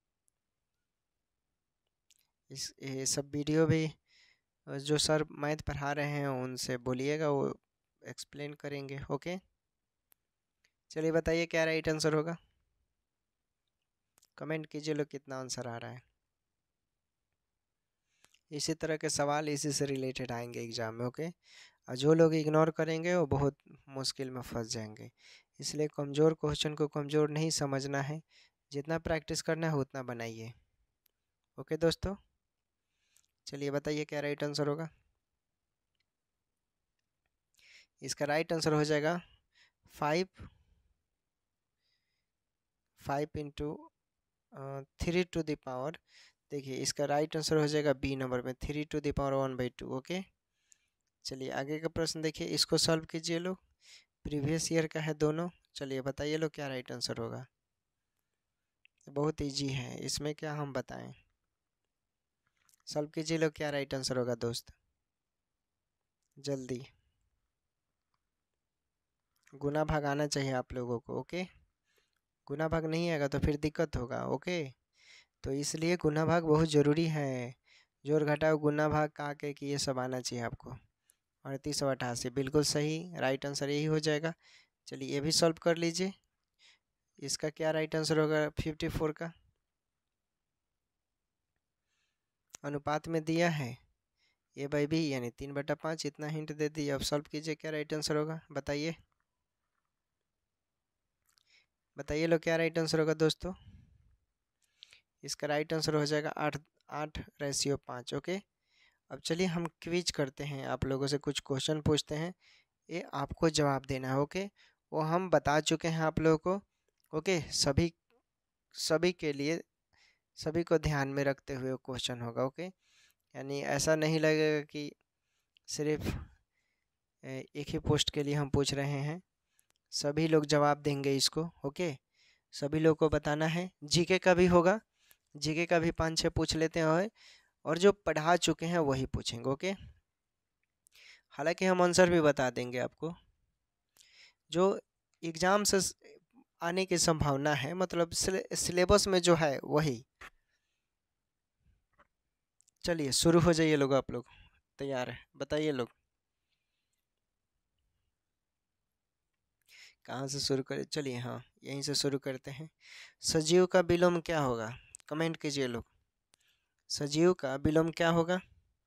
A: इस ये सब वीडियो भी जो सर मैथ पढ़ा रहे हैं उनसे बोलिएगा, वो एक्सप्लेन करेंगे, ओके। चलिए बताइए क्या राइट आंसर होगा, कमेंट कीजिए लोग कितना आंसर आ रहा है। इसी तरह के सवाल इसी से रिलेटेड आएंगे एग्जाम में, ओके। और जो लोग इग्नोर करेंगे वो बहुत मुश्किल में फंस जाएंगे। इसलिए कमज़ोर क्वेश्चन को कमज़ोर नहीं समझना है, जितना प्रैक्टिस करना है उतना बनाइए, ओके दोस्तों। चलिए बताइए क्या राइट आंसर होगा। इसका राइट आंसर हो जाएगा five five into three to the power. देखिए इसका राइट आंसर हो जाएगा बी नंबर में, three to the power one by two, okay. चलिए आगे का प्रश्न देखिए, इसको सॉल्व कीजिए लोग, प्रीवियस ईयर का है दोनों। चलिए बताइए लोग क्या राइट आंसर होगा। बहुत इजी है, इसमें क्या हम बताएं, सॉल्व कीजिए लोग क्या राइट आंसर होगा दोस्त, जल्दी। गुना भाग आना चाहिए आप लोगों को, ओके। गुना भाग नहीं आएगा तो फिर दिक्कत होगा, ओके। तो इसलिए गुना भाग बहुत ज़रूरी है, जोड़ घटाव गुना भाग का के कि ये सब आना चाहिए आपको। अड़तीस सौ अठासी बिल्कुल सही, राइट आंसर यही हो जाएगा। चलिए ये भी सॉल्व कर लीजिए, इसका क्या राइट आंसर होगा फिफ्टी फोर का। अनुपात में दिया है ए बाई बी यानी तीन बटा पाँच, इतना हिंट दे दिया। अब सॉल्व कीजिए क्या राइट आंसर होगा बताइए, बताइए लो क्या राइट आंसर होगा दोस्तों। इसका राइट आंसर हो जाएगा आठ आठ रेशियो पाँच, ओके। अब चलिए हम क्विज करते हैं, आप लोगों से कुछ क्वेश्चन पूछते हैं, ये आपको जवाब देना है, ओके। वो हम बता चुके हैं आप लोगों को, ओके। सभी सभी के लिए, सभी को ध्यान में रखते हुए क्वेश्चन होगा, ओके। यानी ऐसा नहीं लगेगा कि सिर्फ एक ही पोस्ट के लिए हम पूछ रहे हैं, सभी लोग जवाब देंगे इसको, ओके। सभी लोग को बताना है। जीके का भी होगा, जीके का भी पाँच छः पूछ लेते हैं, और जो पढ़ा चुके हैं वही पूछेंगे, ओके। हालांकि हम आंसर भी बता देंगे आपको, जो एग्ज़ाम से आने की संभावना है, मतलब सिलेबस में जो है वही। चलिए शुरू हो जाइए लोग, आप लोग तैयार है, बताइए लोग कहाँ से शुरू करें। चलिए हाँ यहीं से शुरू करते हैं। सजीव का विलोम क्या होगा, कमेंट कीजिए लोग, सजीव का विलोम क्या होगा।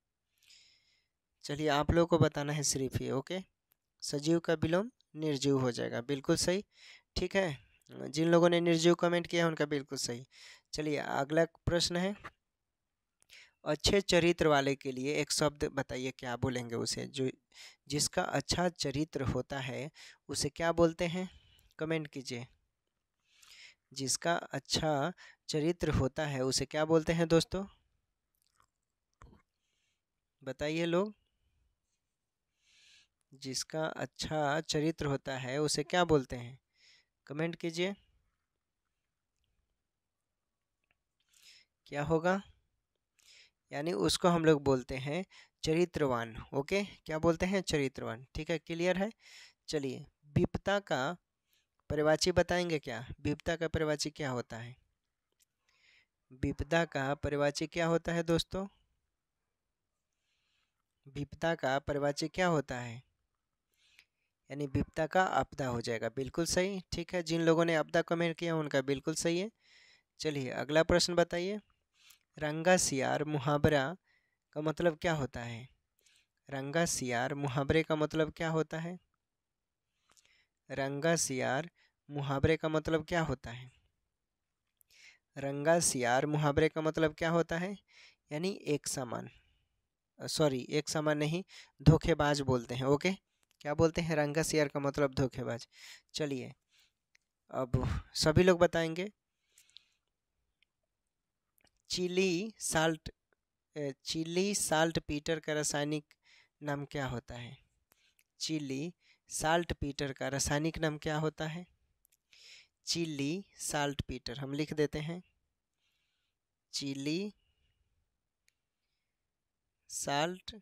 A: चलिए आप लोगों को बताना है सिर्फ ये, ओके। सजीव का विलोम निर्जीव हो जाएगा, बिल्कुल सही, ठीक है। जिन लोगों ने निर्जीव कमेंट किया उनका बिल्कुल सही। चलिए अगला प्रश्न है, अच्छे चरित्र वाले के लिए एक शब्द बताइए, क्या बोलेंगे उसे, जो जिसका अच्छा चरित्र होता है उसे क्या बोलते हैं, कमेंट कीजिए। जिसका अच्छा चरित्र होता है उसे क्या बोलते हैं दोस्तों, बताइए लोग। जिसका अच्छा चरित्र होता है उसे क्या बोलते हैं, कमेंट कीजिए। क्या होगा, यानी उसको हम लोग बोलते हैं चरित्रवान। ओके, क्या बोलते हैं? चरित्रवान। ठीक है, क्लियर है? चलिए, विपदा का परिवाची बताएंगे क्या? विपदा का परिवाची क्या होता है? विपदा का परिवाची क्या होता है दोस्तों? विपदा का परिवाची क्या होता है? यानी विपदा का आपदा हो जाएगा। बिल्कुल सही। ठीक है, जिन लोगों ने आपदा कमेंट किया उनका बिल्कुल सही है। चलिए अगला प्रश्न बताइए। रंगा सियार मुहावरा का मतलब क्या होता है? रंगा सियार मुहावरे का मतलब क्या होता है? रंगा सियार मुहावरे का मतलब क्या होता है? रंगा सियार मुहावरे का मतलब क्या होता है? यानी एक समान, सॉरी एक समान नहीं, धोखेबाज बोलते हैं। ओके, क्या बोलते हैं? रंगा सियार का मतलब धोखेबाज। चलिए अब सभी लोग बताएंगे। Chile salt Chile saltpetre का रासायनिक नाम क्या होता है? चिली साल्ट पीटर का रासायनिक नाम क्या होता है? चिली साल्ट पीटर हम लिख देते हैं। चिली साल्ट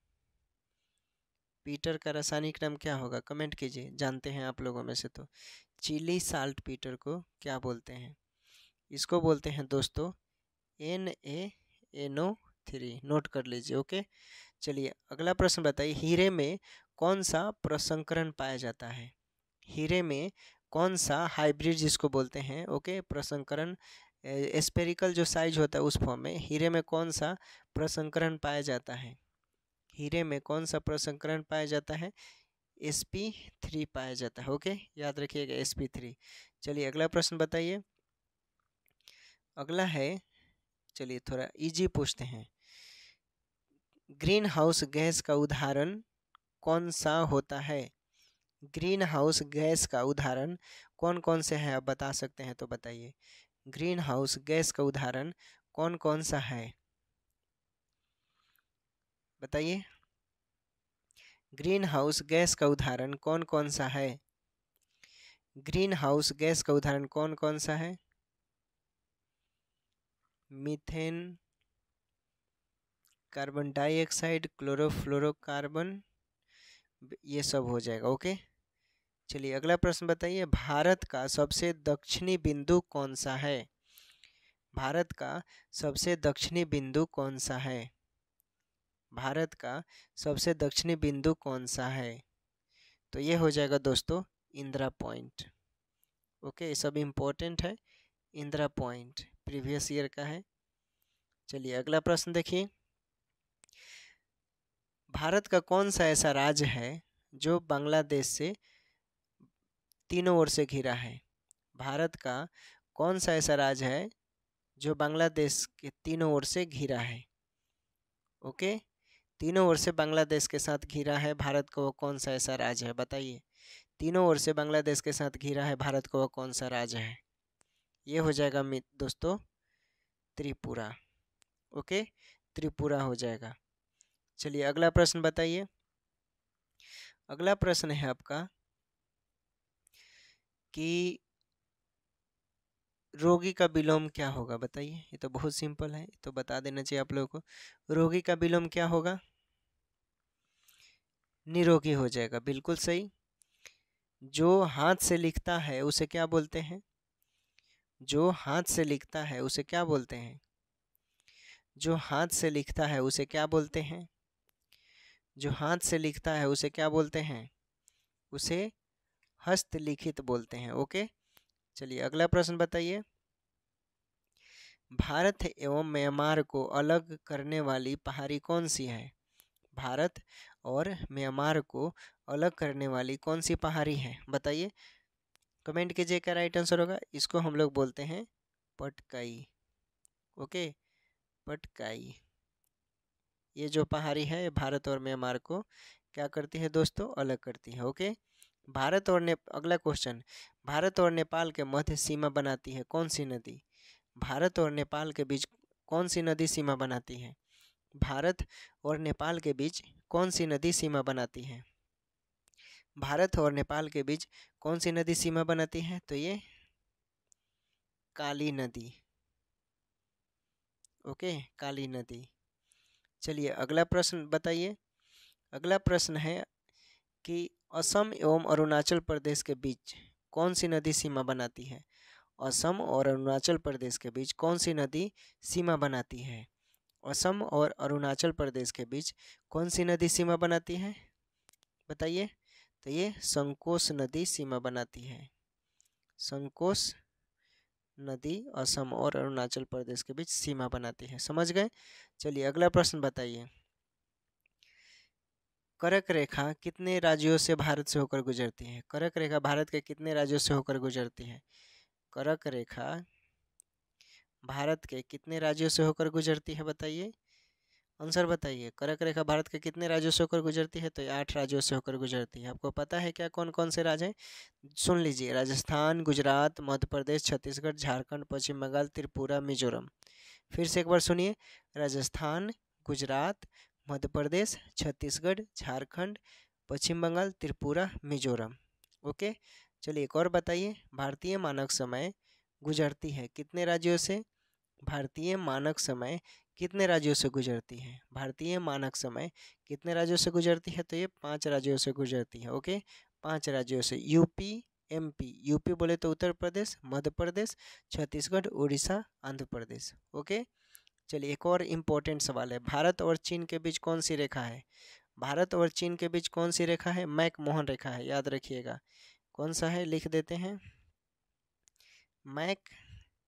A: पीटर का रासायनिक नाम क्या होगा? कमेंट कीजिए, जानते हैं आप लोगों में से तो। चिली साल्ट पीटर को क्या बोलते हैं? इसको बोलते हैं दोस्तों N A N O three. नोट कर लीजिए। ओके, चलिए अगला प्रश्न बताइए। हीरे में कौन सा प्रसंकरण पाया जाता है? हीरे में कौन सा हाइब्रिड जिसको बोलते हैं, ओके, प्रसंकरण, स्पेरिकल जो साइज होता है उस फॉर्म में हीरे में कौन सा प्रसंकरण पाया जाता है? हीरे में कौन सा प्रसंकरण पाया जाता है? एस पी थ्री पाया जाता है। ओके, याद रखिएगा एस पी थ्री। चलिए अगला प्रश्न बताइए। अगला है, चलिए थोड़ा इजी पूछते हैं। ग्रीन हाउस गैस का उदाहरण कौन सा होता है? ग्रीन हाउस गैस का उदाहरण कौन कौन से हैं? आप बता सकते हैं तो बताइए। ग्रीन हाउस गैस का उदाहरण कौन कौन सा है? बताइए। ग्रीन हाउस गैस का उदाहरण कौन कौन सा है? ग्रीन हाउस गैस का उदाहरण कौन कौन सा है? मीथेन, कार्बन डाइऑक्साइड, क्लोरोफ्लोरोकार्बन, ये सब हो जाएगा। ओके, चलिए अगला प्रश्न बताइए। भारत का सबसे दक्षिणी बिंदु कौन सा है? भारत का सबसे दक्षिणी बिंदु कौन सा है? भारत का सबसे दक्षिणी बिंदु कौन सा है? तो ये हो जाएगा दोस्तों इंदिरा पॉइंट। ओके, सब इम्पोर्टेंट है। इंदिरा पॉइंट प्रीवियस ईयर का है। चलिए अगला प्रश्न देखिए। भारत का कौन सा ऐसा राज्य है जो बांग्लादेश से तीनों ओर से घिरा है? भारत का कौन सा ऐसा राज्य है जो बांग्लादेश के तीनों ओर से घिरा है? ओके, तीनों ओर से बांग्लादेश के साथ घिरा है भारत को, वो कौन सा ऐसा राज्य है? बताइए। तीनों ओर से बांग्लादेश के साथ घिरा है भारत को, वो कौन सा राज्य है? ये हो जाएगा दोस्तों त्रिपुरा। ओके, त्रिपुरा हो जाएगा। चलिए अगला प्रश्न बताइए। अगला प्रश्न है आपका कि रोगी का विलोम क्या होगा? बताइए। ये तो बहुत सिंपल है, तो बता देना चाहिए आप लोगों को। रोगी का विलोम क्या होगा? निरोगी हो जाएगा। बिल्कुल सही। जो हाथ से लिखता है उसे क्या बोलते हैं? जो हाथ से लिखता है उसे क्या बोलते हैं? जो हाथ से लिखता है उसे क्या बोलते हैं? जो हाथ से लिखता है उसे क्या बोलते हैं? उसे हस्तलिखित बोलते हैं। ओके, चलिए अगला प्रश्न बताइए। भारत एवं म्यांमार को अलग करने वाली पहाड़ी कौन सी है? भारत और म्यांमार को अलग करने वाली कौन सी पहाड़ी है? बताइए, कमेंट कीजिए क्या राइट आंसर होगा। इसको हम लोग बोलते हैं पटकाई। ओके, पटकाई। ये जो पहाड़ी है भारत और म्यांमार को क्या करती है दोस्तों? अलग करती है। ओके, भारत और ने अगला क्वेश्चन। भारत और नेपाल के मध्य सीमा बनाती है कौन सी नदी? भारत और नेपाल के बीच कौन सी नदी सीमा बनाती है? भारत और नेपाल के बीच कौन सी नदी सीमा बनाती है? भारत और नेपाल के बीच कौन सी नदी सीमा बनाती है? तो ये काली नदी। ओके, काली नदी। चलिए अगला प्रश्न बताइए। अगला प्रश्न है कि असम एवं अरुणाचल प्रदेश के बीच कौन सी नदी सीमा बनाती है? असम और अरुणाचल प्रदेश के बीच कौन सी नदी सीमा बनाती है? असम और अरुणाचल प्रदेश के बीच कौन सी नदी सीमा बनाती है? बताइए। तो ये संकोश नदी सीमा बनाती है। संकोश नदी असम और अरुणाचल प्रदेश के बीच सीमा बनाती है। समझ गए? चलिए अगला प्रश्न बताइए। कर्क रेखा कितने राज्यों से भारत से होकर गुजरती है? कर्क रेखा भारत के कितने राज्यों से होकर गुजरती है? कर्क रेखा भारत के कितने राज्यों से होकर गुजरती है? बताइए, आंसर बताइए। कर्क रेखा भारत के कितने राज्यों से होकर गुजरती है? तो ये आठ राज्यों से होकर गुजरती है। आपको पता है क्या कौन कौन से राज्य हैं? सुन लीजिए, राजस्थान, गुजरात, मध्य प्रदेश, छत्तीसगढ़, झारखंड, पश्चिम बंगाल, त्रिपुरा, मिजोरम। फिर से एक बार सुनिए, राजस्थान, गुजरात, मध्य प्रदेश, छत्तीसगढ़, झारखंड, पश्चिम बंगाल, त्रिपुरा, मिजोरम। ओके, चलिए एक और बताइए। भारतीय मानक समय गुजरती है कितने राज्यों से? भारतीय मानक समय कितने राज्यों से गुजरती है? भारतीय मानक समय कितने राज्यों से गुजरती है? तो ये पांच राज्यों से गुजरती है। ओके, पांच राज्यों से। यूपी, एमपी, यूपी बोले तो उत्तर प्रदेश, मध्य प्रदेश, छत्तीसगढ़, उड़ीसा, आंध्र प्रदेश। ओके, चलिए एक और इम्पोर्टेंट सवाल है। भारत और चीन के बीच कौन सी रेखा है? भारत और चीन के बीच कौन सी रेखा है? मैक मोहन रेखा है, याद रखिएगा। कौन सा है? लिख देते हैं, मैक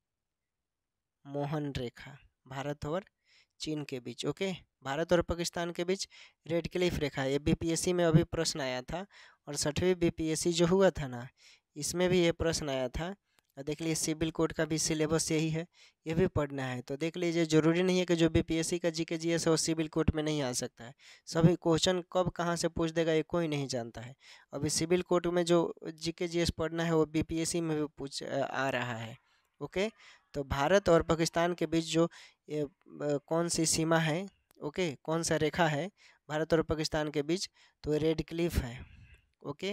A: मोहन रेखा, भारत और चीन के बीच। ओके, भारत और पाकिस्तान के बीच रेड क्लिफ रेखा है। ये बीपीएससी में अभी प्रश्न आया था, और छठवीं बीपीएससी जो हुआ था ना, इसमें भी ये प्रश्न आया था। और देख लीजिए, सिविल कोड का भी सिलेबस यही है, ये भी पढ़ना है। तो देख लीजिए, जरूरी नहीं है कि जो बीपीएससी का जीके जीएस है वो सिविल कोड में नहीं आ सकता है। सभी क्वेश्चन कब कहाँ से पूछ देगा ये कोई नहीं जानता है। अभी सिविल कोड में जो जीके जीएस पढ़ना है वो बीपीएससी में भी पूछ आ रहा है। ओके, तो भारत और पाकिस्तान के बीच जो ये कौन सी सीमा है? ओके, कौन सा रेखा है भारत और पाकिस्तान के बीच? तो रेड क्लिफ है। ओके,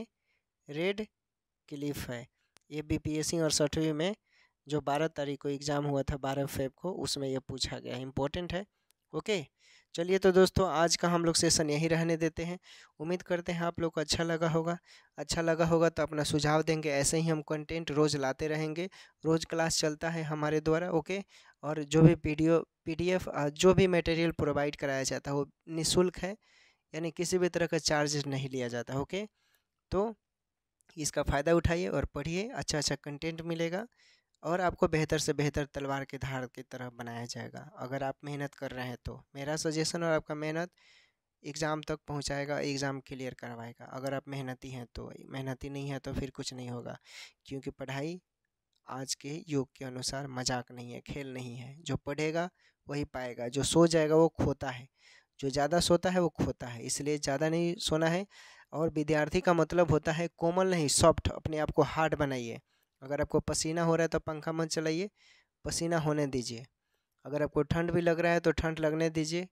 A: रेड क्लिफ है। ये बीपीएससी और छठवीं में जो बारह तारीख को एग्ज़ाम हुआ था, बारह फेब को, उसमें ये पूछा गया है, इंपॉर्टेंट है। ओके, चलिए तो दोस्तों आज का हम लोग सेशन यहीं रहने देते हैं। उम्मीद करते हैं आप लोग को अच्छा लगा होगा। अच्छा लगा होगा तो अपना सुझाव देंगे। ऐसे ही हम कंटेंट रोज़ लाते रहेंगे। रोज़ क्लास चलता है हमारे द्वारा। ओके, और जो भी पीडीओ पीडीएफ जो भी मटेरियल प्रोवाइड कराया जाता है वो निःशुल्क है, यानी किसी भी तरह का चार्जेस नहीं लिया जाता। ओके, तो इसका फ़ायदा उठाइए और पढ़िए। अच्छा अच्छा कंटेंट मिलेगा और आपको बेहतर से बेहतर तलवार की धार की तरह बनाया जाएगा। अगर आप मेहनत कर रहे हैं तो मेरा सजेशन और आपका मेहनत एग्ज़ाम तक पहुंचाएगा, एग्ज़ाम क्लियर करवाएगा। अगर आप मेहनती हैं तो, मेहनती नहीं है तो फिर कुछ नहीं होगा। क्योंकि पढ़ाई आज के युग के अनुसार मजाक नहीं है, खेल नहीं है। जो पढ़ेगा वही पाएगा, जो सो जाएगा वो खोता है, जो ज़्यादा सोता है वो खोता है। इसलिए ज़्यादा नहीं सोना है। और विद्यार्थी का मतलब होता है कोमल नहीं, सॉफ्ट। अपने आप को हार्ड बनाइए। अगर आपको पसीना हो रहा है तो पंखा मत चलाइए, पसीना होने दीजिए। अगर आपको ठंड भी लग रहा है तो ठंड लगने दीजिए,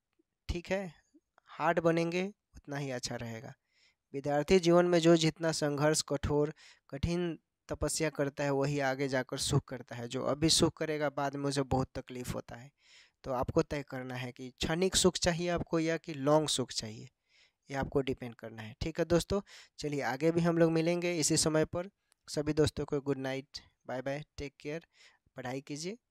A: ठीक है। हार्ड बनेंगे उतना ही अच्छा रहेगा। विद्यार्थी जीवन में जो जितना संघर्ष, कठोर कठिन तपस्या करता है वही आगे जाकर सुख करता है। जो अभी सुख करेगा बाद में उसे बहुत तकलीफ होता है। तो आपको तय करना है कि क्षणिक सुख चाहिए आपको या कि लॉन्ग सुख चाहिए, ये आपको डिपेंड करना है। ठीक है दोस्तों, चलिए आगे भी हम लोग मिलेंगे इसी समय पर। सभी दोस्तों को good night, bye bye, take care, पढ़ाई कीजिए।